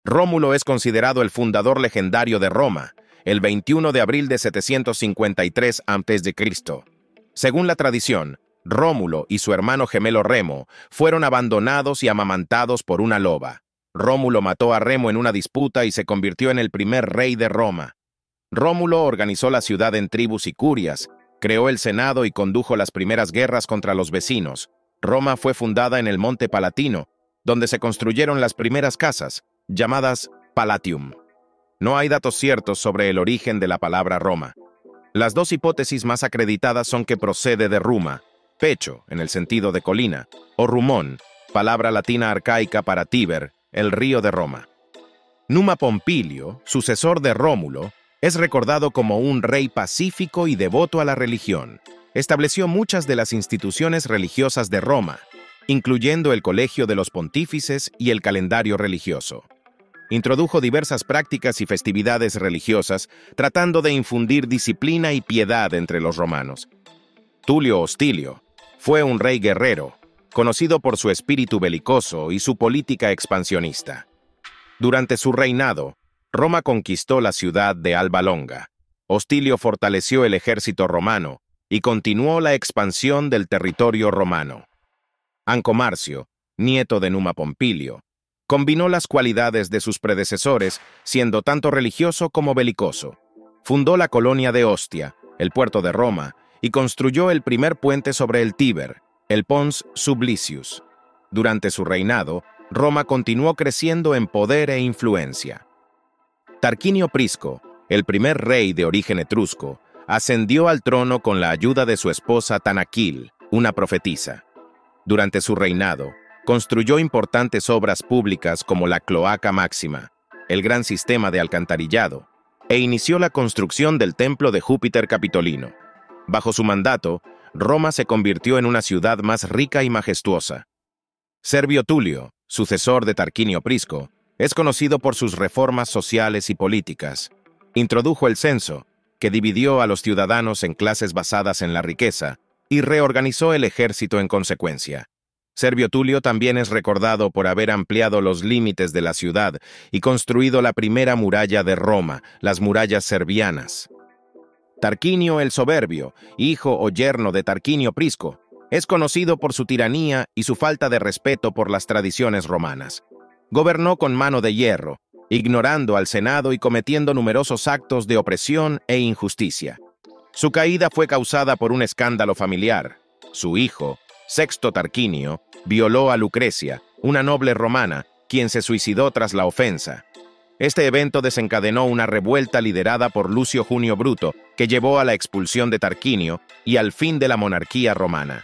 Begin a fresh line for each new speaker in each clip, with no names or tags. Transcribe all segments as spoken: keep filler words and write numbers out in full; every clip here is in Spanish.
Rómulo es considerado el fundador legendario de Roma, el veintiuno de abril de setecientos cincuenta y tres antes de Cristo Según la tradición, Rómulo y su hermano gemelo Remo fueron abandonados y amamantados por una loba. Rómulo mató a Remo en una disputa y se convirtió en el primer rey de Roma. Rómulo organizó la ciudad en tribus y curias, creó el Senado y condujo las primeras guerras contra los vecinos. Roma fue fundada en el Monte Palatino, donde se construyeron las primeras casas, llamadas Palatium. No hay datos ciertos sobre el origen de la palabra Roma. Las dos hipótesis más acreditadas son que procede de Ruma, pecho, en el sentido de colina, o Rumón, palabra latina arcaica para Tíber, el río de Roma. Numa Pompilio, sucesor de Rómulo, es recordado como un rey pacífico y devoto a la religión. Estableció muchas de las instituciones religiosas de Roma, incluyendo el Colegio de los Pontífices y el calendario religioso. Introdujo diversas prácticas y festividades religiosas, tratando de infundir disciplina y piedad entre los romanos. Tulio Hostilio fue un rey guerrero, conocido por su espíritu belicoso y su política expansionista. Durante su reinado, Roma conquistó la ciudad de Alba Longa. Hostilio fortaleció el ejército romano y continuó la expansión del territorio romano. Ancomarcio, nieto de Numa Pompilio, combinó las cualidades de sus predecesores, siendo tanto religioso como belicoso. Fundó la colonia de Ostia, el puerto de Roma, y construyó el primer puente sobre el Tíber, el Pons Sublicius. Durante su reinado, Roma continuó creciendo en poder e influencia. Tarquinio Prisco, el primer rey de origen etrusco, ascendió al trono con la ayuda de su esposa Tanaquil, una profetisa. Durante su reinado, construyó importantes obras públicas como la Cloaca Máxima, el gran sistema de alcantarillado, e inició la construcción del templo de Júpiter Capitolino. Bajo su mandato, Roma se convirtió en una ciudad más rica y majestuosa. Servio Tulio, sucesor de Tarquinio Prisco, es conocido por sus reformas sociales y políticas. Introdujo el censo, que dividió a los ciudadanos en clases basadas en la riqueza, y reorganizó el ejército en consecuencia. Servio Tulio también es recordado por haber ampliado los límites de la ciudad y construido la primera muralla de Roma, las murallas servianas. Tarquinio el Soberbio, hijo o yerno de Tarquinio Prisco, es conocido por su tiranía y su falta de respeto por las tradiciones romanas. Gobernó con mano de hierro, ignorando al Senado y cometiendo numerosos actos de opresión e injusticia. Su caída fue causada por un escándalo familiar. Su hijo, Sexto Tarquinio, violó a Lucrecia, una noble romana, quien se suicidó tras la ofensa. Este evento desencadenó una revuelta liderada por Lucio Junio Bruto, que llevó a la expulsión de Tarquinio y al fin de la monarquía romana.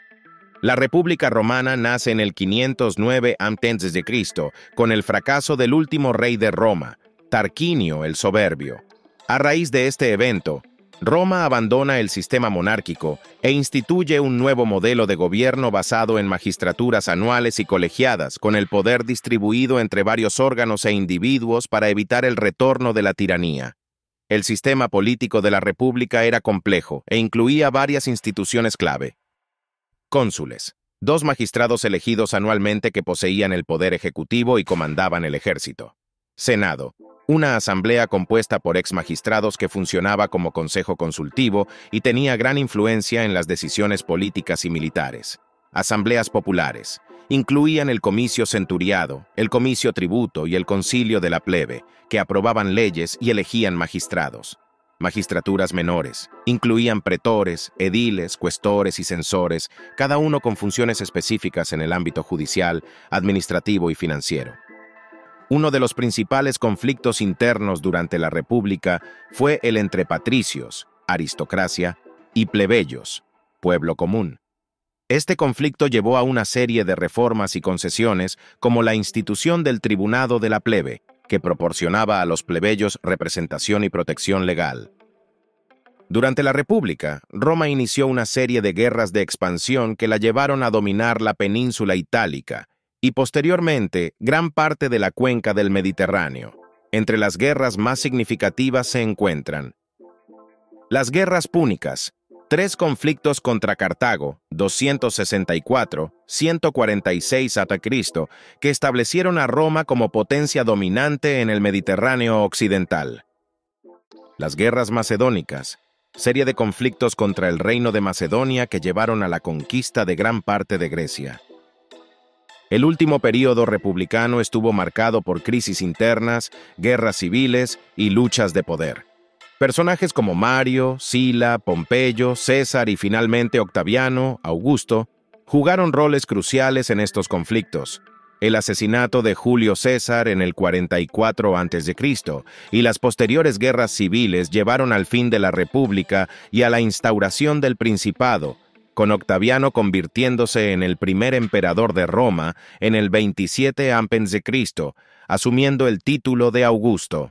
La República Romana nace en el quinientos nueve antes de Cristo, con el fracaso del último rey de Roma, Tarquinio el Soberbio. A raíz de este evento, Roma abandona el sistema monárquico e instituye un nuevo modelo de gobierno basado en magistraturas anuales y colegiadas, con el poder distribuido entre varios órganos e individuos para evitar el retorno de la tiranía. El sistema político de la República era complejo e incluía varias instituciones clave. Cónsules, dos magistrados elegidos anualmente que poseían el poder ejecutivo y comandaban el ejército. Senado, una asamblea compuesta por ex magistrados que funcionaba como consejo consultivo y tenía gran influencia en las decisiones políticas y militares. Asambleas populares, incluían el comicio centuriado, el comicio tributo y el concilio de la plebe, que aprobaban leyes y elegían magistrados. Magistraturas menores, incluían pretores, ediles, cuestores y censores, cada uno con funciones específicas en el ámbito judicial, administrativo y financiero. Uno de los principales conflictos internos durante la República fue el entre patricios, aristocracia, y plebeyos, pueblo común. Este conflicto llevó a una serie de reformas y concesiones, como la institución del Tribunado de la Plebe, que proporcionaba a los plebeyos representación y protección legal. Durante la República, Roma inició una serie de guerras de expansión que la llevaron a dominar la península itálica, y posteriormente gran parte de la cuenca del Mediterráneo. Entre las guerras más significativas se encuentran las guerras púnicas, Tres conflictos contra Cartago, doscientos sesenta y cuatro a ciento cuarenta y seis antes de Cristo, que establecieron a Roma como potencia dominante en el Mediterráneo occidental. Las guerras macedónicas, serie de conflictos contra el reino de Macedonia que llevaron a la conquista de gran parte de Grecia. El último período republicano estuvo marcado por crisis internas, guerras civiles y luchas de poder. Personajes como Mario, Sila, Pompeyo, César y finalmente Octaviano, Augusto, jugaron roles cruciales en estos conflictos. El asesinato de Julio César en el cuarenta y cuatro antes de Cristo y las posteriores guerras civiles llevaron al fin de la República y a la instauración del Principado, con Octaviano convirtiéndose en el primer emperador de Roma en el veintisiete antes de Cristo, asumiendo el título de Augusto.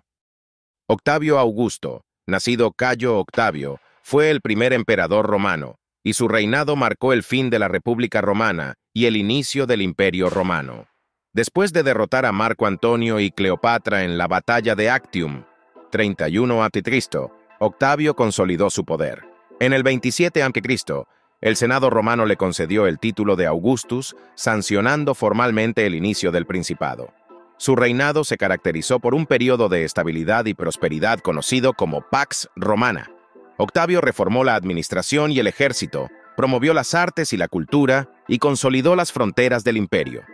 Octavio Augusto, nacido Cayo Octavio, fue el primer emperador romano, y su reinado marcó el fin de la República Romana y el inicio del Imperio Romano. Después de derrotar a Marco Antonio y Cleopatra en la batalla de Actium, treinta y uno antes de Cristo, Octavio consolidó su poder. En el veintisiete antes de Cristo, el Senado romano le concedió el título de Augustus, sancionando formalmente el inicio del Principado. Su reinado se caracterizó por un periodo de estabilidad y prosperidad conocido como Pax Romana. Octavio reformó la administración y el ejército, promovió las artes y la cultura y consolidó las fronteras del imperio.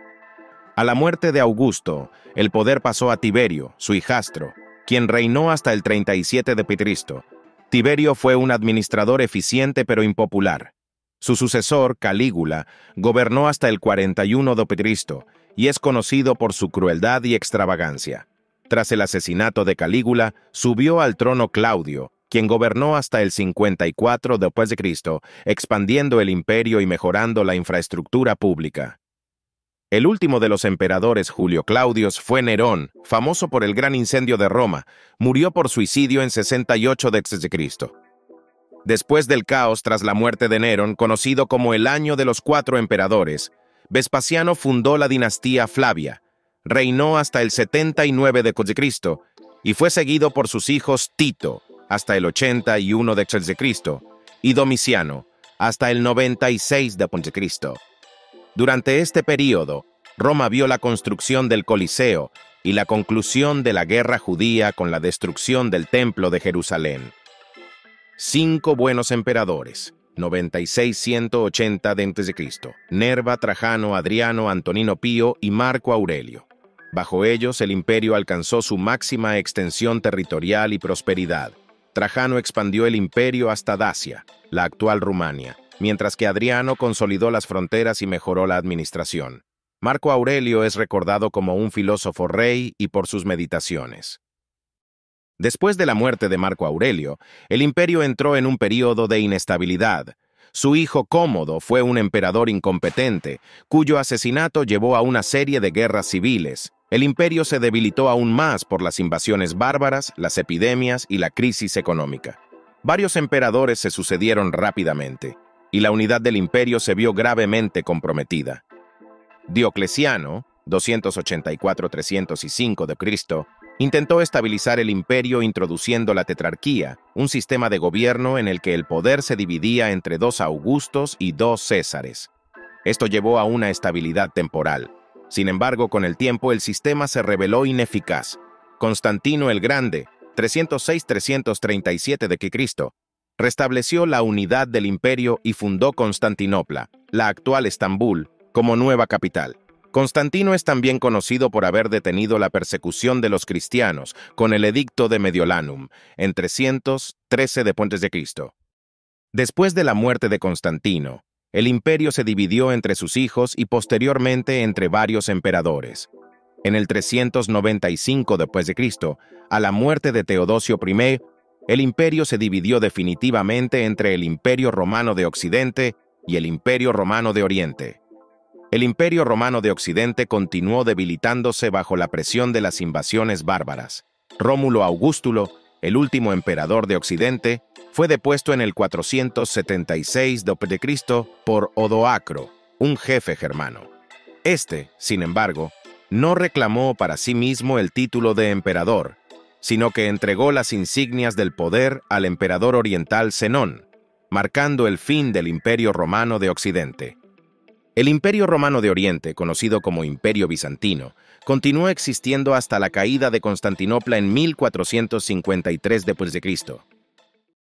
A la muerte de Augusto, el poder pasó a Tiberio, su hijastro, quien reinó hasta el treinta y siete de Cristo. Tiberio fue un administrador eficiente pero impopular. Su sucesor, Calígula, gobernó hasta el cuarenta y uno de Cristo y es conocido por su crueldad y extravagancia. Tras el asesinato de Calígula, subió al trono Claudio, quien gobernó hasta el cincuenta y cuatro después de Cristo, expandiendo el imperio y mejorando la infraestructura pública. El último de los emperadores Julio Claudios fue Nerón, famoso por el gran incendio de Roma. Murió por suicidio en sesenta y ocho después de Cristo. Después del caos tras la muerte de Nerón, conocido como el Año de los Cuatro Emperadores, Vespasiano fundó la dinastía Flavia, reinó hasta el setenta y nueve después de Cristo y fue seguido por sus hijos Tito hasta el ochenta y uno después de Cristo y Domiciano hasta el noventa y seis después de Cristo. Durante este período, Roma vio la construcción del Coliseo y la conclusión de la guerra judía con la destrucción del Templo de Jerusalén. Cinco buenos emperadores, noventa y seis a ciento ochenta antes de Cristo, Nerva, Trajano, Adriano, Antonino Pío y Marco Aurelio. Bajo ellos, el imperio alcanzó su máxima extensión territorial y prosperidad. Trajano expandió el imperio hasta Dacia, la actual Rumania, mientras que Adriano consolidó las fronteras y mejoró la administración. Marco Aurelio es recordado como un filósofo rey y por sus meditaciones. Después de la muerte de Marco Aurelio, el imperio entró en un período de inestabilidad. Su hijo Cómodo fue un emperador incompetente, cuyo asesinato llevó a una serie de guerras civiles. El imperio se debilitó aún más por las invasiones bárbaras, las epidemias y la crisis económica. Varios emperadores se sucedieron rápidamente, y la unidad del imperio se vio gravemente comprometida. Diocleciano, doscientos ochenta y cuatro a trescientos cinco de Cristo, intentó estabilizar el imperio introduciendo la tetrarquía, un sistema de gobierno en el que el poder se dividía entre dos Augustos y dos Césares. Esto llevó a una estabilidad temporal. Sin embargo, con el tiempo el sistema se reveló ineficaz. Constantino el Grande, trescientos seis a trescientos treinta y siete de Cristo, restableció la unidad del imperio y fundó Constantinopla, la actual Estambul, como nueva capital. Constantino es también conocido por haber detenido la persecución de los cristianos con el Edicto de Mediolanum en trescientos trece después de Cristo. Después de la muerte de Constantino, el imperio se dividió entre sus hijos y posteriormente entre varios emperadores. En el trescientos noventa y cinco después de Cristo, a la muerte de Teodosio primero, el imperio se dividió definitivamente entre el Imperio Romano de Occidente y el Imperio Romano de Oriente. El Imperio Romano de Occidente continuó debilitándose bajo la presión de las invasiones bárbaras. Rómulo Augustulo, el último emperador de Occidente, fue depuesto en el cuatrocientos setenta y seis después de Cristo por Odoacro, un jefe germano. Este, sin embargo, no reclamó para sí mismo el título de emperador, sino que entregó las insignias del poder al emperador oriental Zenón. marcando el fin del Imperio Romano de Occidente. El Imperio Romano de Oriente, conocido como Imperio Bizantino, continuó existiendo hasta la caída de Constantinopla en mil cuatrocientos cincuenta y tres después de Cristo